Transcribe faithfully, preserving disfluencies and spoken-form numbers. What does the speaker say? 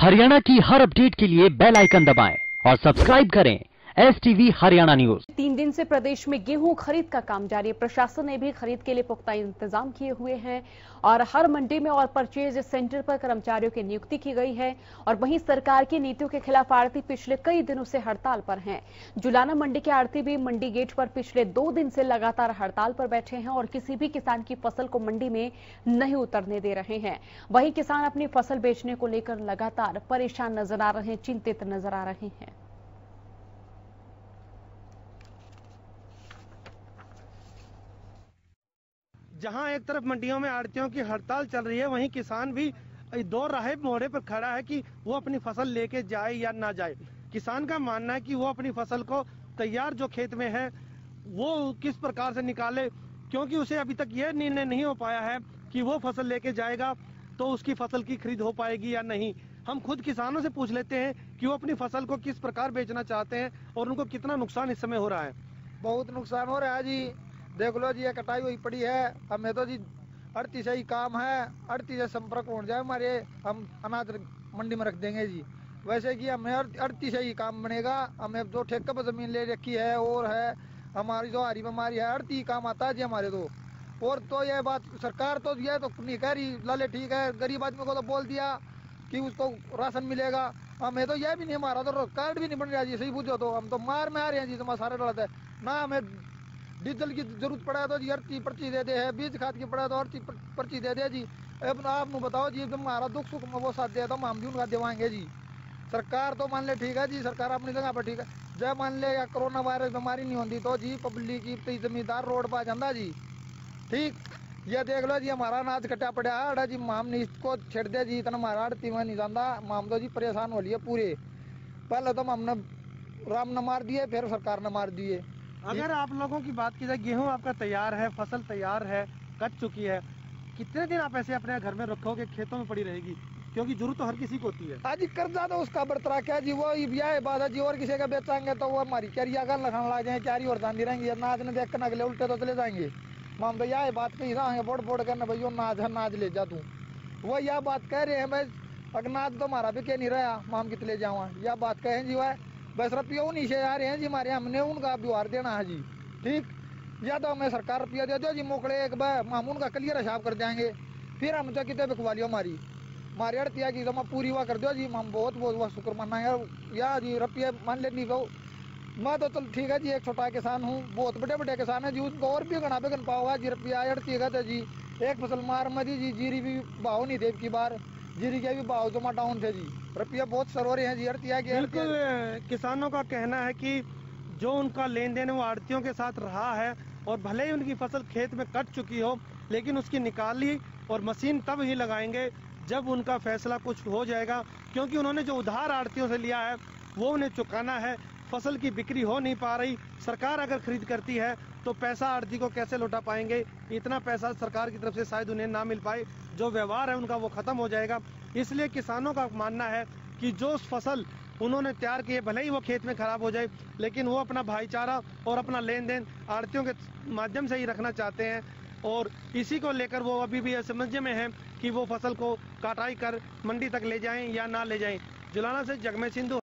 हरियाणा की हर अपडेट के लिए बेल आइकन दबाएं और सब्सक्राइब करें एस टीवी हरियाणा न्यूज। तीन दिन से प्रदेश में गेहूं खरीद का काम जारी है। प्रशासन ने भी खरीद के लिए पुख्ता इंतजाम किए हुए हैं और हर मंडी में और परचेज सेंटर पर कर्मचारियों की नियुक्ति की गई है। और वहीं सरकार की नीतियों के खिलाफ आड़ती पिछले कई दिनों से हड़ताल पर हैं। जुलाना मंडी के आड़ती भी मंडी गेट पर पिछले दो दिन से लगातार हड़ताल पर बैठे हैं और किसी भी किसान की फसल को मंडी में नहीं उतरने दे रहे हैं। वहीं किसान अपनी फसल बेचने को लेकर लगातार परेशान नजर आ रहे हैं, चिंतित नजर आ रहे हैं। जहां एक तरफ मंडियों में आड़तियों की हड़ताल चल रही है, वहीं किसान भी दो राहे मोड़े पर खड़ा है कि वो अपनी फसल लेके जाए या ना जाए। किसान का मानना है कि वो अपनी फसल को तैयार जो खेत में है वो किस प्रकार से निकाले, क्योंकि उसे अभी तक यह निर्णय नहीं हो पाया है कि वो फसल लेके जाएगा तो उसकी फसल की खरीद हो पाएगी या नहीं। हम खुद किसानों से पूछ लेते हैं कि वो अपनी फसल को किस प्रकार बेचना चाहते हैं और उनको कितना नुकसान इस समय हो रहा है। बहुत नुकसान हो रहा है जी, देख लो जी, ये कटाई हुई पड़ी है। हमें तो जी अड़ती से ही काम है, अड़ती से संपर्क हो जाए हमारे, हम अनाज मंडी में रख देंगे जी। वैसे कि हमें अड़ती से ही काम बनेगा। हमें जो ठेके पर जमीन ले रखी है और है हमारी जो हरी बीमारी है, अड़ती ही काम आता है जी हमारे तो। और तो ये बात सरकार तो ये तो नहीं कह रही, लाले ठीक है, गरीब आदमी को तो बोल दिया कि उसको राशन मिलेगा। हमें तो यह भी नहीं, हमारा तो कार्ड भी नहीं बन रहा जी। सही पूछो तो हम तो मार में आ रहे हैं जी, तुम्हारा सारे लड़ते ना। हमें डीजल की जरूरत पड़ा तो जी अर्ची पर्ची दे दे है, बीज खाद की पड़ा तो अर्ची पर्ची दे दे जी। अब आप बताओ जी, हमारा दुख सुख में वो साथ दे तो हम भी उनका दिवाएंगे जी। सरकार तो मान ले ठीक है जी, सरकार अपनी जगह पर ठीक है। जब मान ले या कोरोना वायरस बीमारी नहीं होती तो जी पब्लिक की जमींदार रोड पर जाता जी। ठीक, ये देख लो जी, हमारा अनाज कटा पड़ा है जी, माम ने इसको छेड़ दिया जी, इतना हमारा आड़ती में नहीं जाता। माम तो जी परेशान हो लिए पूरे। पहले तो हमने राम न मार दिए, फिर सरकार ने मार दिए। अगर आप लोगों की बात की जाए, गेहूं आपका तैयार है, फसल तैयार है, कट चुकी है, कितने दिन आप ऐसे अपने घर में रखोगे, खेतों में पड़ी रहेगी? क्योंकि जरूरत तो हर किसी को होती है। आज कर्जा तो उसका बरतरा क्या जी, वो यह बात है जी। और किसी का बेचाएंगे तो वो हमारी कैरिया का लखान लग जाए, चारी और दांदी रहेंगी। नाज ने देख कर अगले उल्टे तो चले जाएंगे। माम तो यह बात कही रहा बोड़ बोड़ करना भाई नाज है, नाज ले जा तू। वो यह बात कह रहे हैं भाई, अगनाज तो हमारा भी कह नहीं रहा, माम कित ले जाऊँ, यह बात कहें जी। वह बस रुपये उन्हीं से आ रहे हैं जी हमारे, हमने उनका व्यवहार देना है जी। ठीक, या तो हमें सरकार रुपया दे दो जी, मोकड़े एक बार हम उनका क्लियर हिसाब कर देंगे, फिर हम तो कितने बिकवा लियो हमारी हमारी अड़तिया की तो पूरी हुआ कर दो जी। हम बहुत बहुत शुक्र मनाएंगे या जी। रुपये मान लेनी को मैं तो चल ठीक है जी, एक छोटा किसान हूँ, बहुत बड़े बड़े किसान है जी, उनको और भी गना पे गन पाओगा जी। रुपया अड़ती है तो जी एक फसल मार में जी, जीरी भी भाव नहीं थे की बार, जीरी के भी भाव जमा डाउन थे जी। रुपया बहुत सर हो रहे हैं जी अड़तिया के। बिल्कुल, किसानों का कहना है कि जो उनका लेन देन वो आड़तियों के साथ रहा है और भले ही उनकी फसल खेत में कट चुकी हो, लेकिन उसकी निकाली और मशीन तब ही लगाएंगे जब उनका फैसला कुछ हो जाएगा। क्योंकि उन्होंने जो उधार आड़तियों से लिया है वो उन्हें चुकाना है। फसल की बिक्री हो नहीं पा रही, सरकार अगर खरीद करती है तो पैसा आड़ती को कैसे लौटा पाएंगे? इतना पैसा सरकार की तरफ से शायद उन्हें ना मिल पाए, जो व्यवहार है उनका वो खत्म हो जाएगा। इसलिए किसानों का मानना है कि जो फसल उन्होंने तैयार की है, भले ही वो खेत में खराब हो जाए, लेकिन वो अपना भाईचारा और अपना लेन देन आड़तियों के माध्यम से ही रखना चाहते हैं। और इसी को लेकर वो अभी भी समझ में है कि वो फसल को कटाई कर मंडी तक ले जाएं या ना ले जाएं। जुलाना से जगमेश सिंधु।